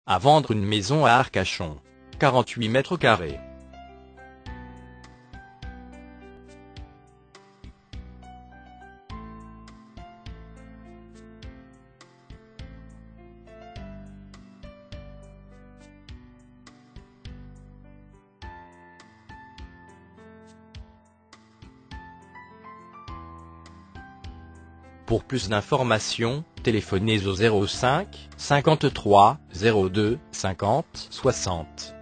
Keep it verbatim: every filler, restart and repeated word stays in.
À vendre une maison à Arcachon. quarante-huit mètres carrés. Pour plus d'informations, téléphonez au zéro cinq, cinquante-trois, zéro deux, cinquante, soixante.